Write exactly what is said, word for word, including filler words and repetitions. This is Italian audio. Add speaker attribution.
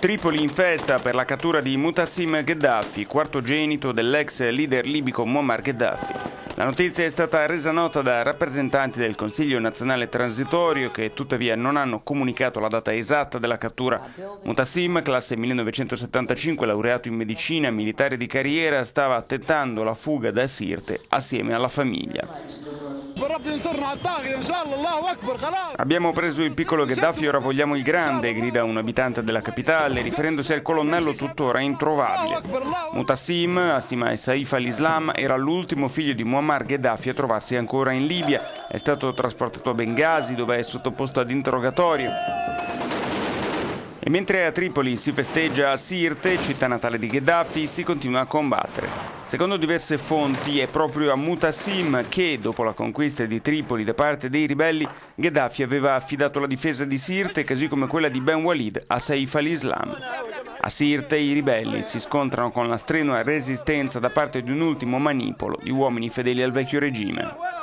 Speaker 1: Tripoli in festa per la cattura di Mutassim Gheddafi, quartogenito dell'ex leader libico Muammar Gheddafi. La notizia è stata resa nota da rappresentanti del Consiglio nazionale transitorio che tuttavia non hanno comunicato la data esatta della cattura. Mutassim, classe millenovecentosettantacinque, laureato in medicina, militare di carriera, stava tentando la fuga da Sirte assieme alla famiglia. Abbiamo preso il piccolo Gheddafi, ora vogliamo il grande, grida un abitante della capitale, riferendosi al colonnello tuttora introvabile. Mutassim, assieme a Saif al-Islam, era l'ultimo figlio di Muammar Gheddafi a trovarsi ancora in Libia. È stato trasportato a Bengasi, dove è sottoposto ad interrogatorio. E mentre a Tripoli si festeggia a Sirte, città natale di Gheddafi, si continua a combattere. Secondo diverse fonti è proprio a Mutassim che, dopo la conquista di Tripoli da parte dei ribelli, Gheddafi aveva affidato la difesa di Sirte, così come quella di Ben Walid, a Saif al-Islam. A Sirte i ribelli si scontrano con la strenua resistenza da parte di un ultimo manipolo di uomini fedeli al vecchio regime.